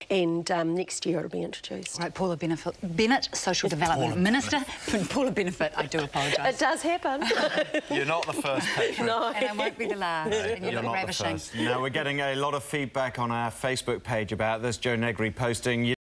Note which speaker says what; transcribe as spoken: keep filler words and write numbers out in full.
Speaker 1: and um, next year it'll be introduced.
Speaker 2: Right, Paula Benefit, Bennett, Social Development
Speaker 3: Paula
Speaker 2: Minister. Paula Benefit, I do apologise.
Speaker 1: It does happen.
Speaker 3: You're not the first, Petra.
Speaker 1: No.
Speaker 2: And I won't be the last. And you
Speaker 3: You're
Speaker 2: look
Speaker 3: not
Speaker 2: ravishing.
Speaker 3: the first. Now, we're getting a lot of feedback on our Facebook page about this. Joe Negri posting...